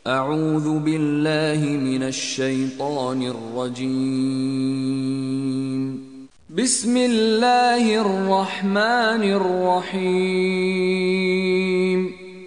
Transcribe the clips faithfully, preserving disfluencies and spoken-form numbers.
اعوذ باللہ من الشیطان الرجیم بسم اللہ الرحمن الرحیم۔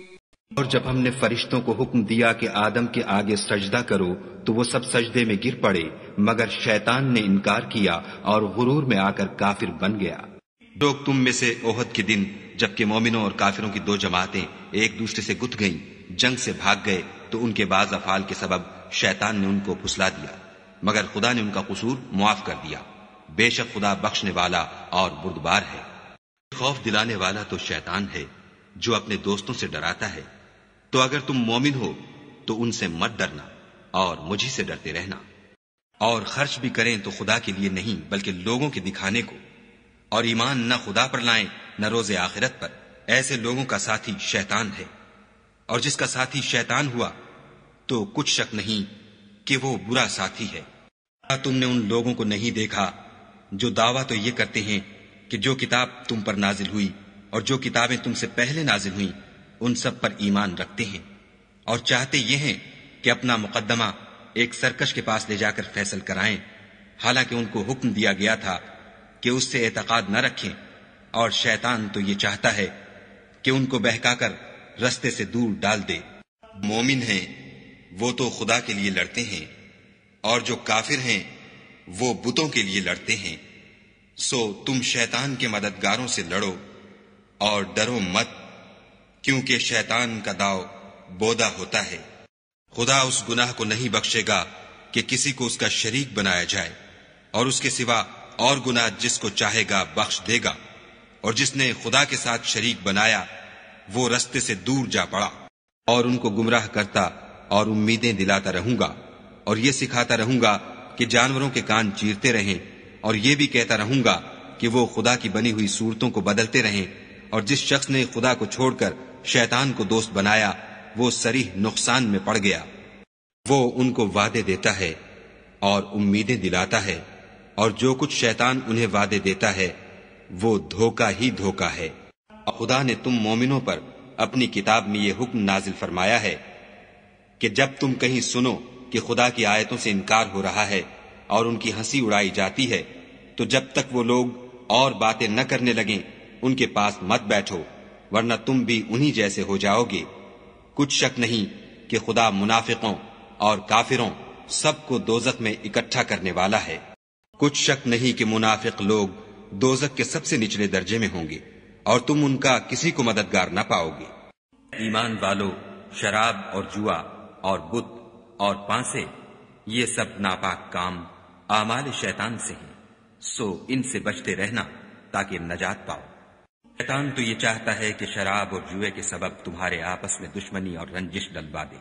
اور جب ہم نے فرشتوں کو حکم دیا کہ آدم کے آگے سجدہ کرو تو وہ سب سجدے میں گر پڑے مگر شیطان نے انکار کیا اور غرور میں آ کر کافر بن گیا۔ لوگ تم میں سے احد کے دن جبکہ مومنوں اور کافروں کی دو جماعتیں ایک دوسرے سے گت گئیں، جنگ سے بھاگ گئے تو ان کے بعض افعال کے سبب شیطان نے ان کو پھسلا دیا، مگر خدا نے ان کا قصور معاف کر دیا۔ بے شک خدا بخشنے والا اور بردبار ہے۔ خوف دلانے والا تو شیطان ہے جو اپنے دوستوں سے ڈراتا ہے، تو اگر تم مومن ہو تو ان سے مت ڈرنا اور مجھی سے ڈرتے رہنا، اور خرچ بھی کریں تو خدا کے لیے نہیں بلکہ لوگوں کے دکھانے کو، اور ایمان نہ خدا پر لائیں نہ روز آخرت پر۔ ایسے لوگوں کا ساتھی شیطان ہے، اور جس کا ساتھی شیطان ہوا تو کچھ شک نہیں کہ وہ برا ساتھی ہے۔ کیا تم نے ان لوگوں کو نہیں دیکھا جو دعویٰ تو یہ کرتے ہیں کہ جو کتاب تم پر نازل ہوئی اور جو کتابیں تم سے پہلے نازل ہوئیں ان سب پر ایمان رکھتے ہیں، اور چاہتے یہ ہیں کہ اپنا مقدمہ ایک سرکش کے پاس لے جا کر فیصل کرائیں، حالانکہ ان کو حکم دیا گیا تھا کہ اس سے اعتقاد نہ رکھیں، اور شیطان تو یہ چاہتا ہے کہ ان کو بہکا کر رستے سے دور ڈال دے۔ مومن ہیں وہ تو خدا کے لیے لڑتے ہیں، اور جو کافر ہیں وہ بتوں کے لیے لڑتے ہیں۔ سو تم شیطان کے مددگاروں سے لڑو اور ڈرو مت، کیونکہ شیطان کا داؤ بودا ہوتا ہے۔ خدا اس گناہ کو نہیں بخشے گا کہ کسی کو اس کا شریک بنایا جائے، اور اس کے سوا اور گناہ جس کو چاہے گا بخش دے گا، اور جس نے خدا کے ساتھ شریک بنایا وہ رستے سے دور جا پڑا۔ اور ان کو گمراہ کرتا اور امیدیں دلاتا رہوں گا، اور یہ سکھاتا رہوں گا کہ جانوروں کے کان چیرتے رہیں، اور یہ بھی کہتا رہوں گا کہ وہ خدا کی بنی ہوئی صورتوں کو بدلتے رہیں، اور جس شخص نے خدا کو چھوڑ کر شیطان کو دوست بنایا وہ صریح نقصان میں پڑ گیا۔ وہ ان کو وعدے دیتا ہے اور امیدیں دلاتا ہے، اور جو کچھ شیطان انہیں وعدے دیتا ہے وہ دھوکہ ہی دھوکہ ہے۔ خدا نے تم مومنوں پر اپنی کتاب میں یہ حکم نازل فرمایا ہے کہ جب تم کہیں سنو کہ خدا کی آیتوں سے انکار ہو رہا ہے اور ان کی ہنسی اڑائی جاتی ہے تو جب تک وہ لوگ اور باتیں نہ کرنے لگیں ان کے پاس مت بیٹھو، ورنہ تم بھی انہی جیسے ہو جاؤ گے۔ کچھ شک نہیں کہ خدا منافقوں اور کافروں سب کو دوزخ میں اکٹھا کرنے والا ہے۔ کچھ شک نہیں کہ منافق لوگ دوزخ کے سب سے نچلے درجے میں ہوں گے، اور تم ان کا کسی کو مددگار نہ پاؤ گے۔ ایمان والو، شراب اور جوا اور بت اور پانسے یہ سب ناپاک کام اعمال شیطان سے ہیں، سو ان سے بچتے رہنا تاکہ نجات پاؤ۔ شیطان تو یہ چاہتا ہے کہ شراب اور جوئے کے سبب تمہارے آپس میں دشمنی اور رنجش ڈلوا دے،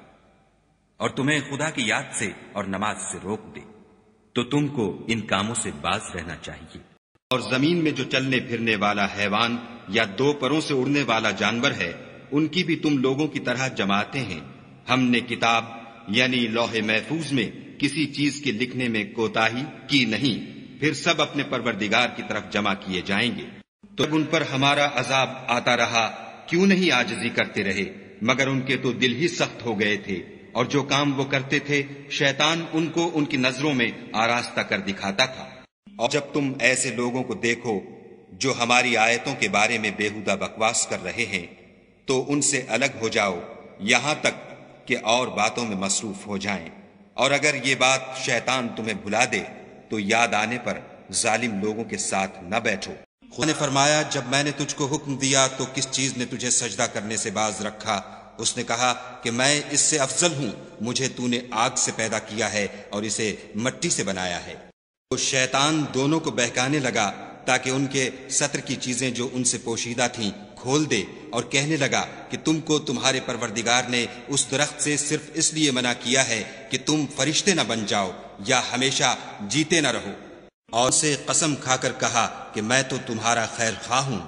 اور تمہیں خدا کی یاد سے اور نماز سے روک دے، تو تم کو ان کاموں سے باز رہنا چاہیے۔ اور زمین میں جو چلنے پھرنے والا حیوان یا دو پروں سے اڑنے والا جانور ہے ان کی بھی تم لوگوں کی طرح جماعتیں ہیں۔ ہم نے کتاب یعنی لوح محفوظ میں کسی چیز کے لکھنے میں کوتاہی کی نہیں، پھر سب اپنے پروردگار کی طرف جمع کیے جائیں گے۔ تو ان پر ہمارا عذاب آتا رہا کیوں نہیں عاجزی کرتے رہے، مگر ان کے تو دل ہی سخت ہو گئے تھے، اور جو کام وہ کرتے تھے شیطان ان کو ان کی نظروں میں آراستہ کر دکھاتا تھا۔ اور جب تم ایسے لوگوں کو دیکھو جو ہماری آیتوں کے بارے میں بےہودہ بکواس کر رہے ہیں تو ان سے الگ ہو جاؤ یہاں تک کہ اور باتوں میں مصروف ہو جائیں، اور اگر یہ بات شیطان تمہیں بھلا دے تو یاد آنے پر ظالم لوگوں کے ساتھ نہ بیٹھو۔ خدا نے فرمایا جب میں نے تجھ کو حکم دیا تو کس چیز نے تجھے سجدہ کرنے سے باز رکھا؟ اس نے کہا کہ میں اس سے افضل ہوں، مجھے تو نے آگ سے پیدا کیا ہے اور اسے مٹی سے بنایا ہے۔ تو شیطان دونوں کو بہکانے لگا تاکہ ان کے ستر کی چیزیں جو ان سے پوشیدہ تھیں کھول دے، اور کہنے لگا کہ تم کو تمہارے پروردگار نے اس درخت سے صرف اس لیے منع کیا ہے کہ تم فرشتے نہ بن جاؤ یا ہمیشہ جیتے نہ رہو، اور سے قسم کھا کر کہا کہ میں تو تمہارا خیر خواہ ہوں۔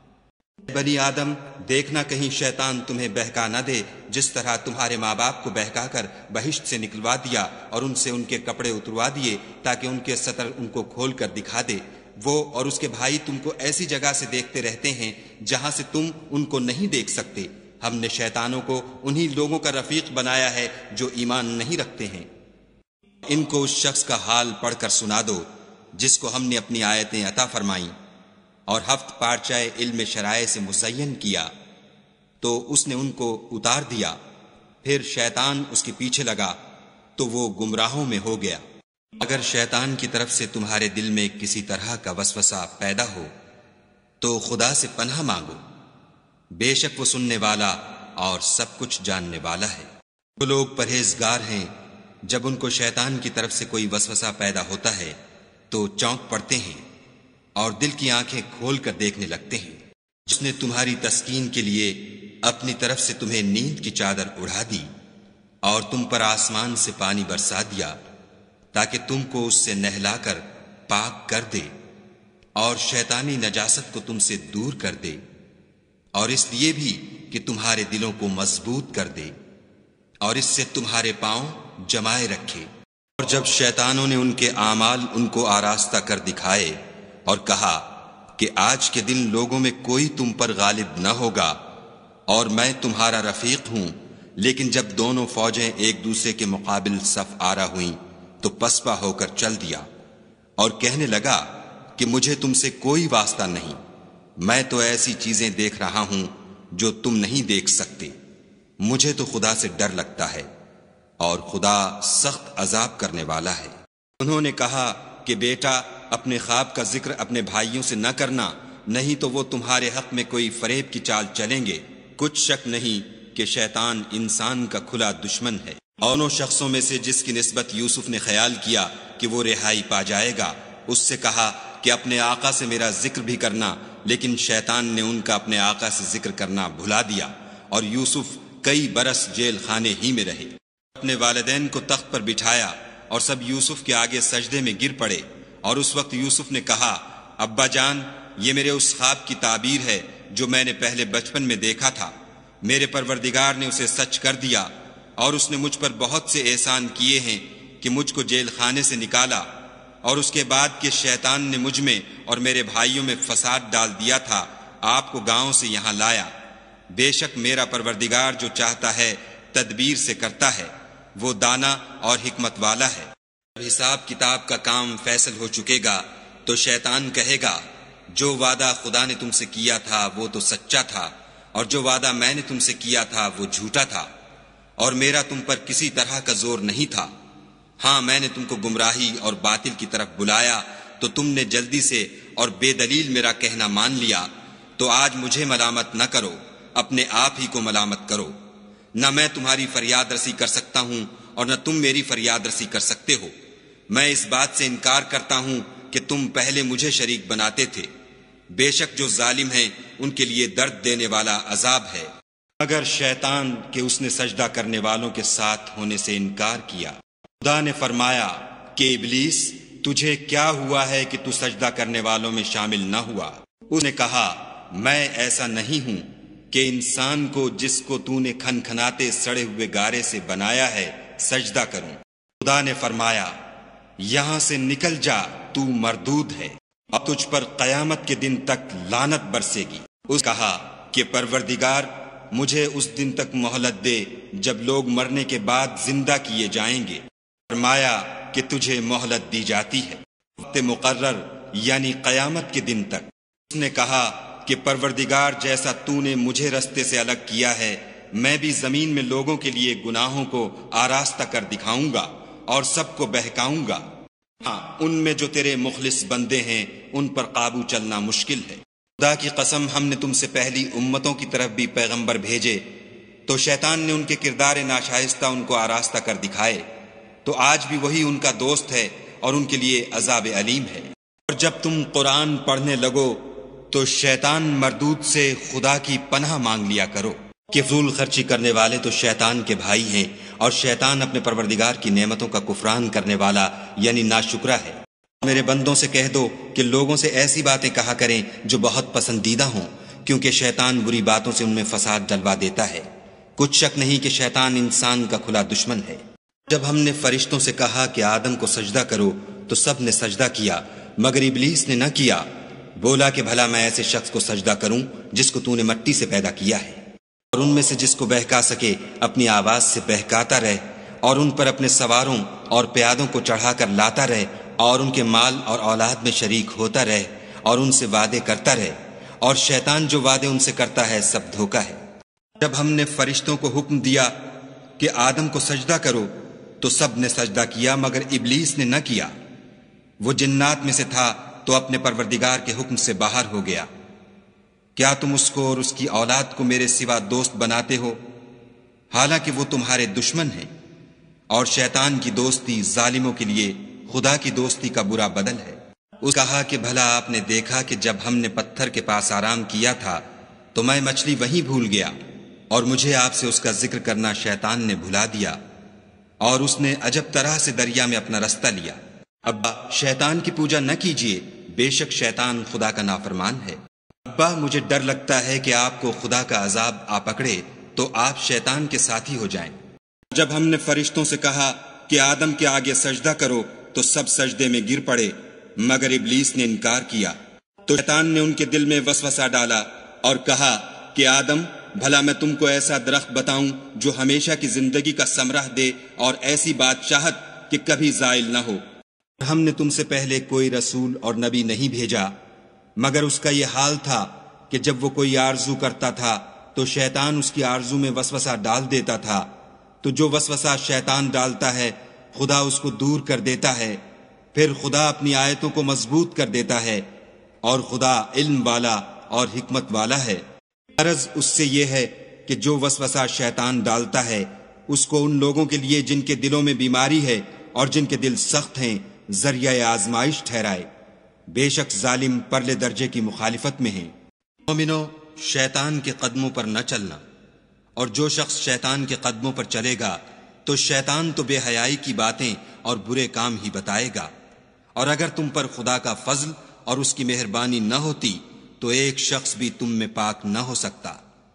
بنی آدم، دیکھنا کہیں شیطان تمہیں بہکا نہ دے جس طرح تمہارے ماں باپ کو بہکا کر بہشت سے نکلوا دیا اور ان سے ان کے کپڑے اتروا دیے تاکہ ان کے ستر ان کو کھول کر دکھا دے۔ وہ اور اس کے بھائی تم کو ایسی جگہ سے دیکھتے رہتے ہیں جہاں سے تم ان کو نہیں دیکھ سکتے، ہم نے شیطانوں کو انہی لوگوں کا رفیق بنایا ہے جو ایمان نہیں رکھتے ہیں۔ ان کو اس شخص کا حال پڑھ کر سنا دو جس کو ہم نے اپنی آیتیں عطا فرمائیں اور ہفت پارچائے علم شرائع سے مزین کیا، تو اس نے ان کو اتار دیا، پھر شیطان اس کے پیچھے لگا تو وہ گمراہوں میں ہو گیا۔ اگر شیطان کی طرف سے تمہارے دل میں کسی طرح کا وسوسہ پیدا ہو تو خدا سے پناہ مانگو، بے شک وہ سننے والا اور سب کچھ جاننے والا ہے۔ وہ لوگ پرہیزگار ہیں جب ان کو شیطان کی طرف سے کوئی وسوسہ پیدا ہوتا ہے تو چونک پڑتے ہیں اور دل کی آنکھیں کھول کر دیکھنے لگتے ہیں۔ جس نے تمہاری تسکین کے لیے اپنی طرف سے تمہیں نیند کی چادر اڑا دی اور تم پر آسمان سے پانی برسا دیا تاکہ تم کو اس سے نہلا کر پاک کر دے اور شیطانی نجاست کو تم سے دور کر دے، اور اس لیے بھی کہ تمہارے دلوں کو مضبوط کر دے اور اس سے تمہارے پاؤں جمائے رکھے۔ اور جب شیطانوں نے ان کے اعمال ان کو آراستہ کر دکھائے اور کہا کہ آج کے دن لوگوں میں کوئی تم پر غالب نہ ہوگا اور میں تمہارا رفیق ہوں، لیکن جب دونوں فوجیں ایک دوسرے کے مقابل صف آرا ہوئیں تو پسپا ہو کر چل دیا اور کہنے لگا کہ مجھے تم سے کوئی واسطہ نہیں، میں تو ایسی چیزیں دیکھ رہا ہوں جو تم نہیں دیکھ سکتے، مجھے تو خدا سے ڈر لگتا ہے اور خدا سخت عذاب کرنے والا ہے۔ انہوں نے کہا کہ بیٹا اپنے خواب کا ذکر اپنے بھائیوں سے نہ کرنا، نہیں تو وہ تمہارے حق میں کوئی فریب کی چال چلیں گے۔ کچھ شک نہیں کہ شیطان انسان کا کھلا دشمن ہے۔ اور انہوں شخصوں میں سے جس کی نسبت یوسف نے خیال کیا کہ وہ رہائی پا جائے گا، اس سے کہا کہ اپنے آقا سے میرا ذکر بھی کرنا، لیکن شیطان نے ان کا اپنے آقا سے ذکر کرنا بھلا دیا اور یوسف کئی برس جیل خانے ہی میں رہے۔ اپنے والدین کو تخت پر بٹھایا اور سب یوسف کے آگے سجدے میں گر پڑے، اور اس وقت یوسف نے کہا، ابا جان، یہ میرے اس خواب کی تعبیر ہے جو میں نے پہلے بچپن میں دیکھا تھا۔ میرے پروردگار نے اسے سچ کر دیا اور اس نے مجھ پر بہت سے احسان کیے ہیں کہ مجھ کو جیل خانے سے نکالا، اور اس کے بعد کہ شیطان نے مجھ میں اور میرے بھائیوں میں فساد ڈال دیا تھا، آپ کو گاؤں سے یہاں لایا۔ بے شک میرا پروردگار جو چاہتا ہے تدبیر سے کرتا ہے، وہ دانا اور حکمت والا ہے۔ جب حساب کتاب کا کام فیصل ہو چکے گا تو شیطان کہے گا، جو وعدہ خدا نے تم سے کیا تھا وہ تو سچا تھا، اور جو وعدہ میں نے تم سے کیا تھا وہ جھوٹا تھا، اور میرا تم پر کسی طرح کا زور نہیں تھا۔ ہاں، میں نے تم کو گمراہی اور باطل کی طرف بلایا تو تم نے جلدی سے اور بے دلیل میرا کہنا مان لیا، تو آج مجھے ملامت نہ کرو، اپنے آپ ہی کو ملامت کرو۔ نہ میں تمہاری فریاد رسی کر سکتا ہوں اور نہ تم میری فریاد رسی کر سکتے ہو۔ میں اس بات سے انکار کرتا ہوں کہ تم پہلے مجھے شریک بناتے تھے۔ بے شک جو ظالم ہیں ان کے لیے درد دینے والا عذاب ہے۔ اگر شیطان کہ اس نے سجدہ کرنے والوں کے ساتھ ہونے سے انکار کیا، خدا نے فرمایا کہ ابلیس تجھے کیا ہوا ہے کہ تو سجدہ کرنے والوں میں شامل نہ ہوا؟ اس نے کہا، میں ایسا نہیں ہوں کہ انسان کو جس کو تو نے کھن کھناتے سڑے ہوئے گارے سے بنایا ہے سجدہ کروں۔ خدا نے فرمایا، یہاں سے نکل جا، تو مردود ہے، اب تجھ پر قیامت کے دن تک لعنت برسے گی۔ اس کہا کہ پروردگار مجھے اس دن تک مہلت دے جب لوگ مرنے کے بعد زندہ کیے جائیں گے۔ فرمایا کہ تجھے مہلت دی جاتی ہے وقت مقرر، یعنی قیامت کے دن تک۔ اس نے کہا کہ پروردگار جیسا تو نے مجھے رستے سے الگ کیا ہے، میں بھی زمین میں لوگوں کے لیے گناہوں کو آراستہ کر دکھاؤں گا اور سب کو بہکاؤں گا۔ ہاں، ان میں جو تیرے مخلص بندے ہیں ان پر قابو چلنا مشکل ہے۔ خدا کی قسم، ہم نے تم سے پہلی امتوں کی طرف بھی پیغمبر بھیجے تو شیطان نے ان کے کردار ناشائستہ ان کو آراستہ کر دکھائے، تو آج بھی وہی ان کا دوست ہے اور ان کے لیے عذاب علیم ہے۔ اور جب تم قرآن پڑھنے لگو تو شیطان مردود سے خدا کی پناہ مانگ لیا کرو کہ فضول خرچی کرنے والے تو شیطان کے بھائی ہیں، اور شیطان اپنے پروردگار کی نعمتوں کا کفران کرنے والا یعنی ناشکرا ہے۔ میرے بندوں سے کہہ دو کہ لوگوں سے ایسی باتیں کہا کریں جو بہت پسندیدہ ہوں، کیونکہ شیطان بری باتوں سے ان میں فساد ڈلوا دیتا ہے۔ کچھ شک نہیں کہ شیطان انسان کا کھلا دشمن ہے۔ جب ہم نے فرشتوں سے کہا کہ آدم کو سجدہ کرو تو سب نے سجدہ کیا مگر ابلیس نے نہ کیا، بولا کہ بھلا میں ایسے شخص کو سجدہ کروں جس کو تو نے مٹی سے پیدا کیا ہے۔ اور ان میں سے جس کو بہکا سکے اپنی آواز سے بہکاتا رہے، اور ان پر اپنے سواروں اور پیادوں کو چڑھا کر لاتا رہے، اور ان کے مال اور اولاد میں شریک ہوتا رہے، اور ان سے وعدے کرتا رہے، اور شیطان جو وعدے ان سے کرتا ہے سب دھوکا ہے۔ جب ہم نے فرشتوں کو حکم دیا کہ آدم کو سجدہ کرو تو سب نے سجدہ کیا مگر ابلیس نے نہ کیا۔ وہ جنات میں سے تھا تو اپنے پروردگار کے حکم سے باہر ہو گیا۔ کیا تم اس کو اور اس کی اولاد کو میرے سوا دوست بناتے ہو، حالانکہ وہ تمہارے دشمن ہیں؟ اور شیطان کی دوستی ظالموں کے لیے خدا کی دوستی کا برا بدل ہے۔ اس کہا کہ بھلا آپ نے دیکھا کہ جب ہم نے پتھر کے پاس آرام کیا تھا تو میں مچھلی وہیں بھول گیا، اور مجھے آپ سے اس کا ذکر کرنا شیطان نے بھلا دیا، اور اس نے عجب طرح سے دریا میں اپنا رستہ لیا۔ ابا شیطان کی پوجا نہ کیجیے، بے شک شیطان خدا کا نافرمان ہے۔ ابا مجھے ڈر لگتا ہے کہ آپ کو خدا کا عذاب آ پکڑے تو آپ شیطان کے ساتھی ہو جائیں۔ جب ہم نے فرشتوں سے کہا کہ آدم کے آگے سجدہ کرو تو سب سجدے میں گر پڑے مگر ابلیس نے انکار کیا۔ تو شیطان نے ان کے دل میں وسوسہ ڈالا اور کہا کہ آدم بھلا میں تم کو ایسا درخت بتاؤں جو ہمیشہ کی زندگی کا ثمرہ دے اور ایسی بادشاہت کہ کبھی زائل نہ ہو۔ ہم نے تم سے پہلے کوئی رسول اور نبی نہیں بھیجا مگر اس کا یہ حال تھا کہ جب وہ کوئی آرزو کرتا تھا تو شیطان اس کی آرزو میں وسوسہ ڈال دیتا تھا، تو جو وسوسہ شیطان ڈالتا ہے خدا اس کو دور کر دیتا ہے، پھر خدا اپنی آیتوں کو مضبوط کر دیتا ہے، اور خدا علم والا اور حکمت والا ہے۔ غرض اس سے یہ ہے کہ جو وسوسہ شیطان ڈالتا ہے اس کو ان لوگوں کے لیے جن کے دلوں میں بیماری ہے اور جن کے دل سخت ہیں ذریعہ آزمائش ٹھہرائے۔ بے شک ظالم پرلے درجے کی مخالفت میں ہیں۔ مومنو، شیطان کے قدموں پر نہ چلنا، اور جو شخص شیطان کے قدموں پر چلے گا تو شیطان تو بے حیائی کی باتیں اور برے کام ہی بتائے گا، اور اگر تم پر خدا کا فضل اور اس کی مہربانی نہ ہوتی تو ایک شخص بھی تم میں پاک نہ ہو سکتا،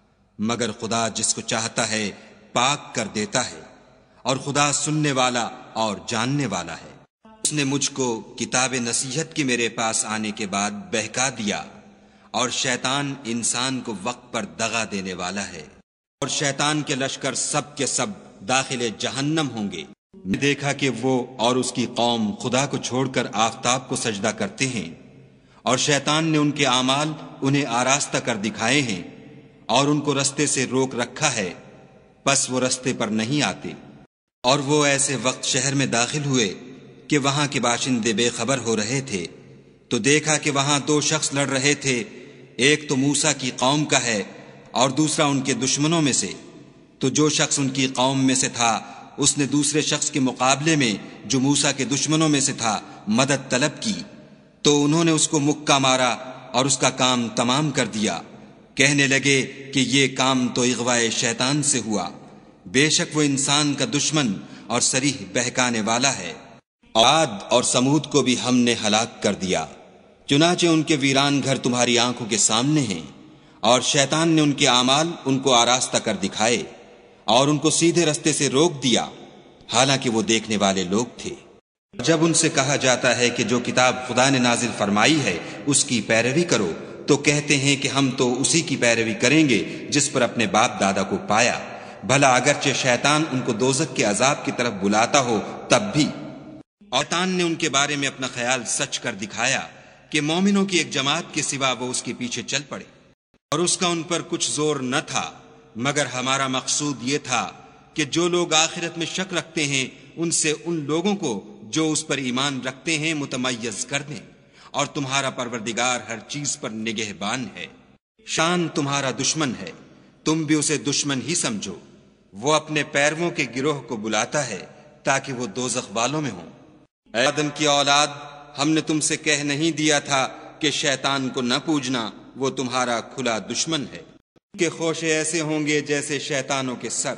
مگر خدا جس کو چاہتا ہے پاک کر دیتا ہے، اور خدا سننے والا اور جاننے والا ہے۔ اس نے مجھ کو کتاب نصیحت کے میرے پاس آنے کے بعد بہکا دیا، اور شیطان انسان کو وقت پر دغا دینے والا ہے، اور شیطان کے لشکر سب کے سب داخل جہنم ہوں گے۔ میں دیکھا کہ وہ اور اس کی قوم خدا کو چھوڑ کر آفتاب کو سجدہ کرتے ہیں، اور شیطان نے ان کے اعمال انہیں آراستہ کر دکھائے ہیں اور ان کو رستے سے روک رکھا ہے، پس وہ رستے پر نہیں آتے۔ اور وہ ایسے وقت شہر میں داخل ہوئے کہ وہاں کے باشندے بے خبر ہو رہے تھے، تو دیکھا کہ وہاں دو شخص لڑ رہے تھے، ایک تو موسیٰ کی قوم کا ہے اور دوسرا ان کے دشمنوں میں سے۔ تو جو شخص ان کی قوم میں سے تھا اس نے دوسرے شخص کے مقابلے میں جو موسیٰ کے دشمنوں میں سے تھا مدد طلب کی، تو انہوں نے اس کو مکہ مارا اور اس کا کام تمام کر دیا۔ کہنے لگے کہ یہ کام تو اغوائے شیطان سے ہوا، بے شک وہ انسان کا دشمن اور صریح بہکانے والا ہے۔ عاد اور سمود کو بھی ہم نے ہلاک کر دیا، چنانچہ ان کے ویران گھر تمہاری آنکھوں کے سامنے ہیں، اور شیطان نے ان کے اعمال ان کو آراستہ کر دکھائے اور ان کو سیدھے رستے سے روک دیا، حالانکہ وہ دیکھنے والے لوگ تھے۔ جب ان سے کہا جاتا ہے کہ جو کتاب خدا نے نازل فرمائی ہے اس کی پیروی کرو تو کہتے ہیں کہ ہم تو اسی کی پیروی کریں گے جس پر اپنے باپ دادا کو پایا، بھلا اگرچہ شیطان ان کو دوزخ کے عذاب کی طرف بلاتا ہو تب بھی۔ اور شیطان نے ان کے بارے میں اپنا خیال سچ کر دکھایا کہ مومنوں کی ایک جماعت کے سوا وہ اس کے پیچھے چل پڑے، اور اس کا ان پر کچھ زور نہ تھا، مگر ہمارا مقصود یہ تھا کہ جو لوگ آخرت میں شک رکھتے ہیں ان سے ان لوگوں کو جو اس پر ایمان رکھتے ہیں متمیز کر دیں، اور تمہارا پروردگار ہر چیز پر نگہبان ہے۔ شان تمہارا دشمن ہے، تم بھی اسے دشمن ہی سمجھو، وہ اپنے پیرووں کے گروہ کو بلاتا ہے تاکہ وہ دوزخ والوں میں ہوں۔ اے آدم کی اولاد، ہم نے تم سے کہہ نہیں دیا تھا کہ شیطان کو نہ پوجنا، وہ تمہارا کھلا دشمن ہے۔ کہ خوشے ایسے ہوں گے جیسے شیطانوں کے سر۔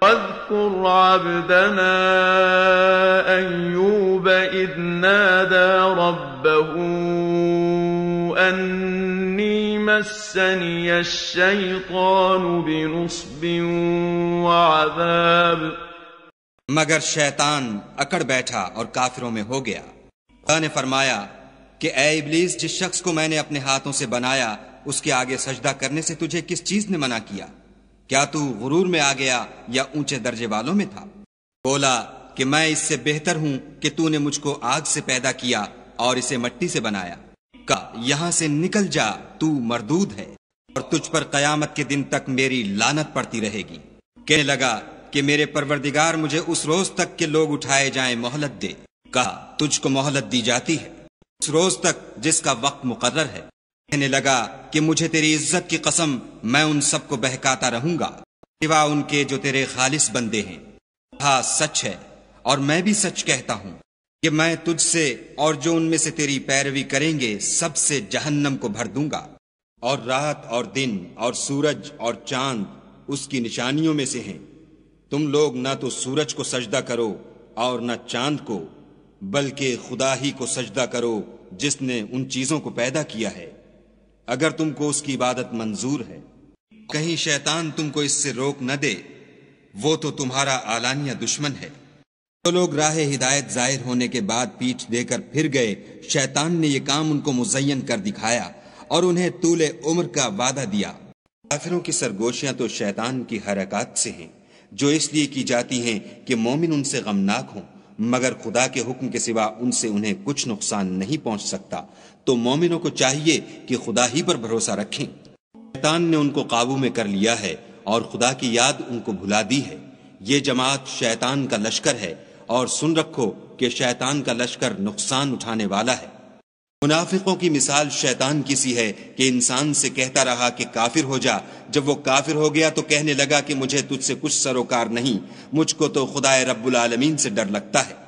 واذكر عبدنا أيوب إذ نادى ربه أني مسني الشيطان بنصب وعذاب۔ مگر شیطان اکڑ بیٹھا اور کافروں میں ہو گیا۔ خدا نے فرمایا کہ اے ابلیس، جس شخص کو میں نے اپنے ہاتھوں سے بنایا اس کے آگے سجدہ کرنے سے تجھے کس چیز نے منع کیا؟ کیا تو غرور میں آ گیا یا اونچے درجے والوں میں تھا؟ بولا کہ میں اس سے بہتر ہوں کہ تو نے مجھ کو آگ سے پیدا کیا اور اسے مٹی سے بنایا۔ کہا یہاں سے نکل جا، تو مردود ہے اور تجھ پر قیامت کے دن تک میری لعنت پڑتی رہے گی۔ کہنے لگا کہ میرے پروردگار مجھے اس روز تک کہ لوگ اٹھائے جائیں مہلت دے۔ کہا تجھ کو مہلت دی جاتی ہے اس روز تک جس کا وقت مقرر ہے۔ کہنے لگا کہ مجھے تیری عزت کی قسم میں ان سب کو بہکاتا رہوں گا سوا ان کے جو تیرے خالص بندے ہیں۔ ہاں سچ ہے اور میں بھی سچ کہتا ہوں کہ میں تجھ سے اور جو ان میں سے تیری پیروی کریں گے سب سے جہنم کو بھر دوں گا۔ اور رات اور دن اور سورج اور چاند اس کی نشانیوں میں سے ہیں۔ تم لوگ نہ تو سورج کو سجدہ کرو اور نہ چاند کو، بلکہ خدا ہی کو سجدہ کرو جس نے ان چیزوں کو پیدا کیا ہے، اگر تم کو اس کی عبادت منظور ہے۔ کہیں شیطان تم کو اس سے روک نہ دے، وہ تو تمہارا اعلانیہ دشمن ہے۔ جو لوگ راہ ہدایت ظاہر ہونے کے بعد پیٹھ دے کر پھر گئے، شیطان نے یہ کام ان کو مزین کر دکھایا اور انہیں طول عمر کا وعدہ دیا۔ کافروں کی سرگوشیاں تو شیطان کی حرکات سے ہیں جو اس لیے کی جاتی ہیں کہ مومن ان سے غمناک ہوں، مگر خدا کے حکم کے سوا ان سے انہیں کچھ نقصان نہیں پہنچ سکتا۔ تو مومنوں کو چاہیے کہ خدا ہی پر بھروسہ رکھیں۔ شیطان نے ان کو قابو میں کر لیا ہے اور خدا کی یاد ان کو بھلا دی ہے۔ یہ جماعت شیطان کا لشکر ہے اور سن رکھو کہ شیطان کا لشکر نقصان اٹھانے والا ہے۔ منافقوں کی مثال شیطان کی سی ہے کہ انسان سے کہتا رہا کہ کافر ہو جا، جب وہ کافر ہو گیا تو کہنے لگا کہ مجھے تجھ سے کچھ سروکار نہیں، مجھ کو تو خدا رب العالمین سے ڈر لگتا ہے۔